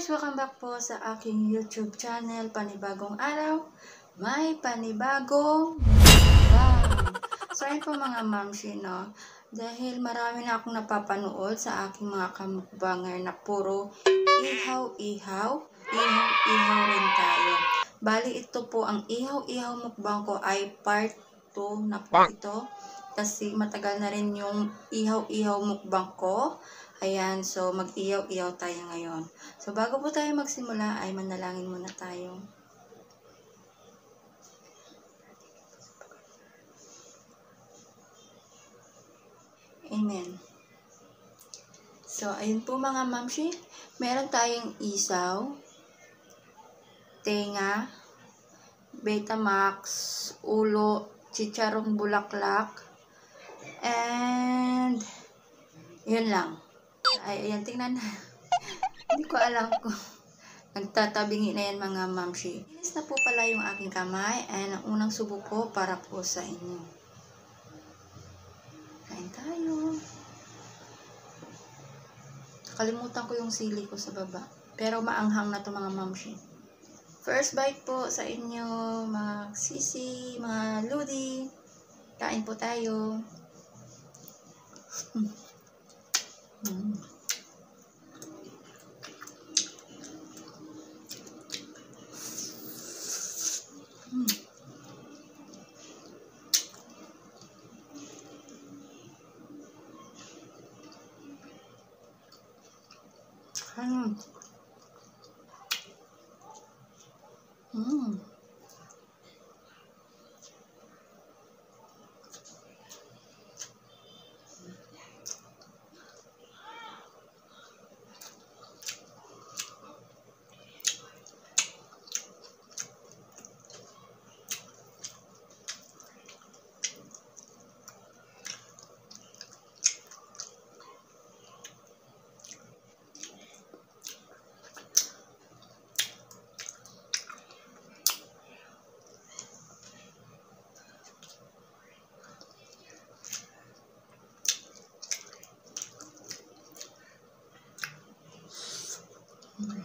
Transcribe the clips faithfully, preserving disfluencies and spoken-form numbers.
guys! Welcome back po sa aking YouTube channel. Panibagong araw, may panibagong mukbang. So ayun po mga mamshi, no? Dahil marami na akong napapanood sa aking mga kamukbanger na puro ihaw-ihaw, ihaw-ihaw rin tayo. Bali ito po, ang ihaw-ihaw mukbang ko ay part two na po ito. Kasi matagal na rin yung ihaw-ihaw mukbang ko. Ayan, so mag-iyaw-iyaw tayo ngayon. So bago po tayo magsimula ay manalangin muna tayo. Amen. So ayun po mga mamshi, meron tayong isaw, tenga, Betamax, ulo, chicharong bulaklak, and yun lang. Ay, ayan, tingnan na. Hindi ko alam kung nagtatabingi na yan mga mamshi. Inis na po pala yung aking kamay and ang unang subo ko para po sa inyo. Kain tayo. Kalimutan ko yung sili ko sa baba. Pero maanghang na to mga mamshi. First bite po sa inyo mga sisi, mga ludi. Kain po tayo. Hmm. Hmm. Hmm. Hmm. Hmm. Hmm.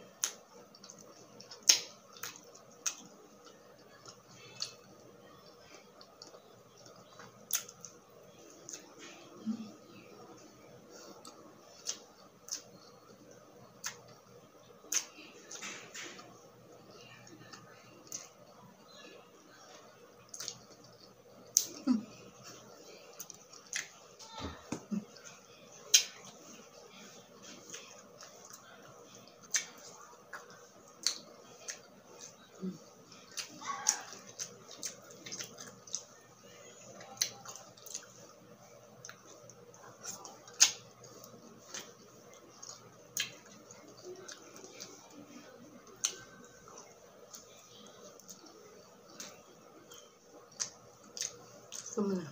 Sumula.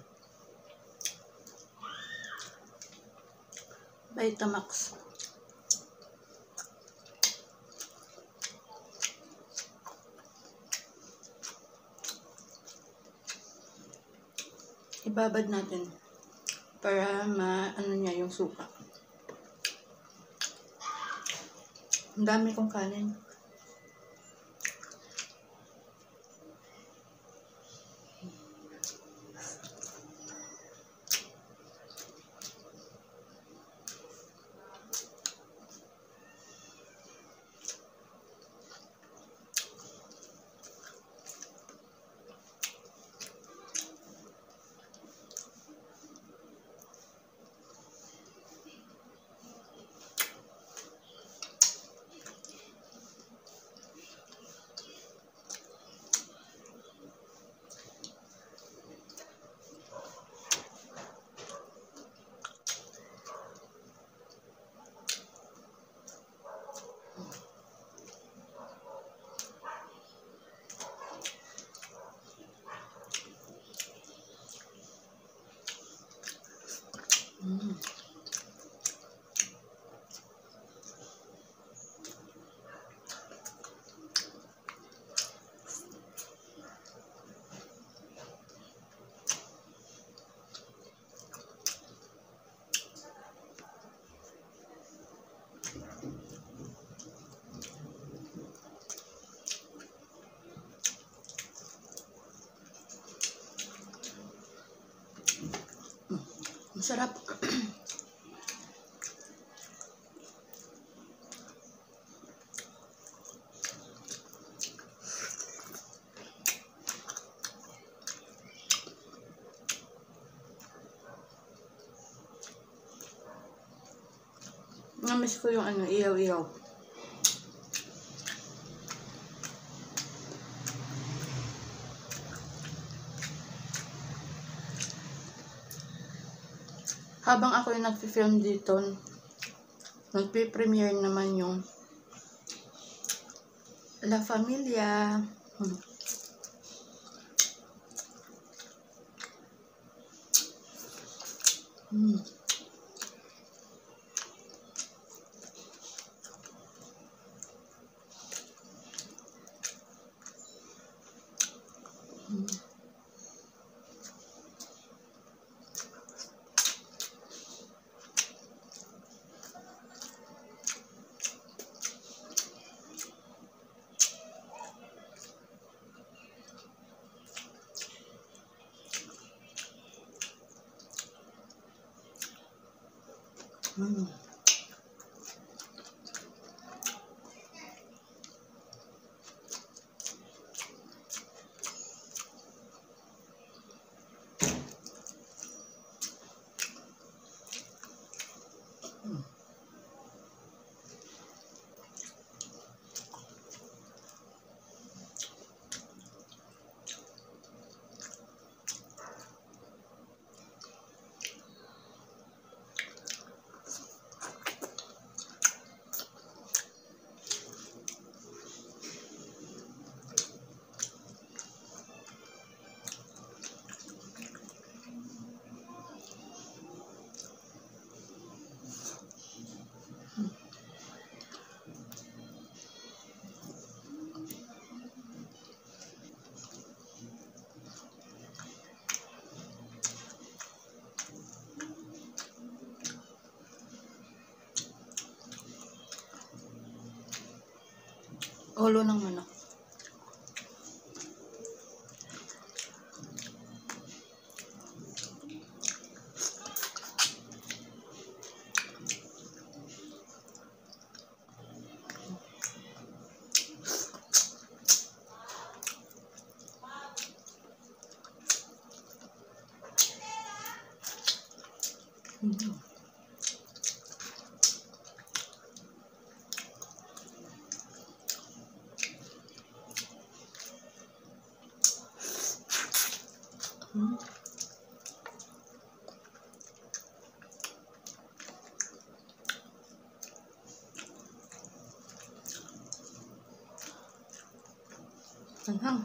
Betamax. Ibabad natin para ma-ano niya yung suka. Ang dami kong kanin. Sarap. Namiss ko yung ano, iyaw-iyaw. Habang ako yung nag-film dito, nagpe-premiere naman yung La Familia. Hmm. Hmm. Hmm. Hmm. Ulo ng manok. Mm-hmm. Mm-hmm. Anghang.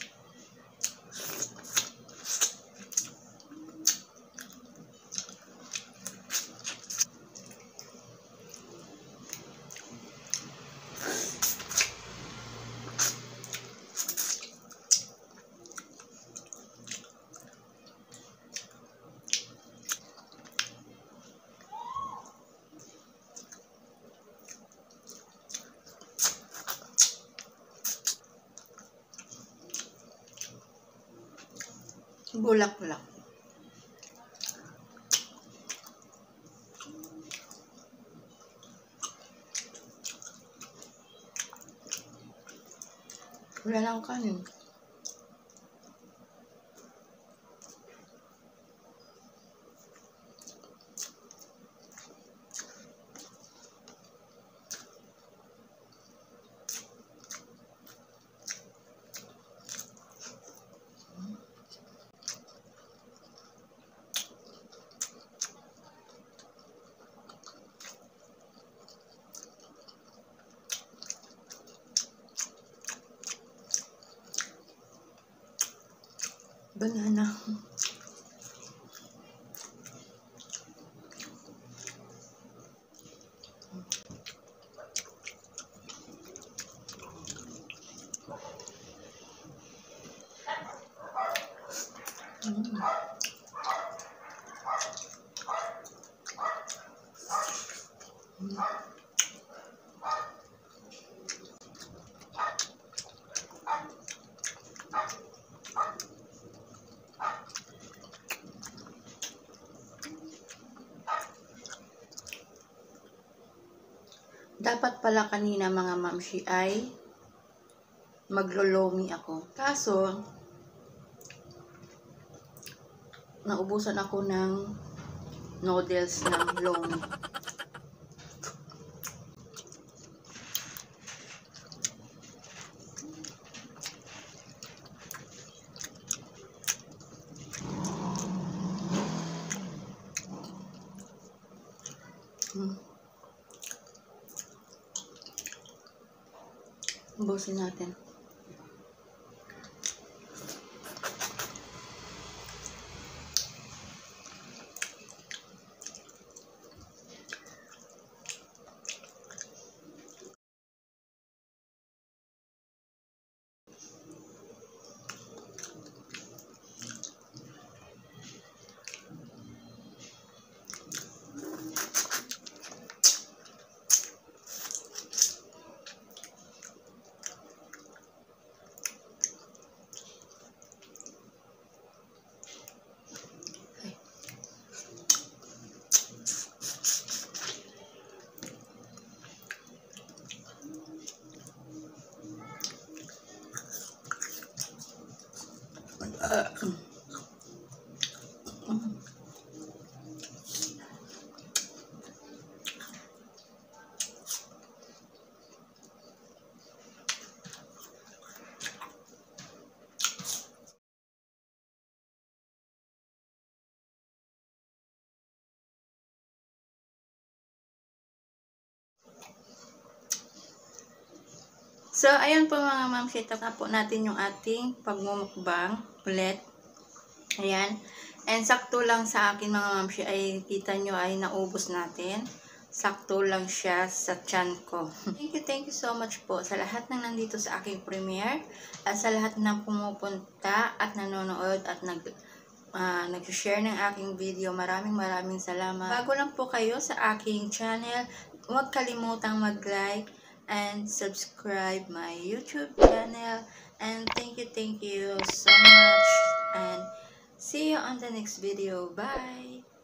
Bulak-bulak. Wala lang kanin. Banana. Mm. Mm. Dapat pala kanina mga mamshi ay maglolomi ako. Kaso, naubusan ako ng noodles ng lomi. Hmm. Ubusin natin. Uh, So, ayun po mga mamshi, tapos po natin yung ating pagmumukbang ulit. Ayan. And sakto lang sa akin mga mamshi, ay kita nyo ay naubos natin. Sakto lang siya sa tiyan ko. Thank you, thank you so much po sa lahat ng nandito sa aking premiere. At sa lahat ng pumupunta at nanonood at nag, uh, nag-share ng aking video. Maraming maraming salamat. Bago lang po kayo sa aking channel, huwag kalimutang mag-like and subscribe my YouTube channel. And thank you, thank you so much. And see you on the next video. Bye!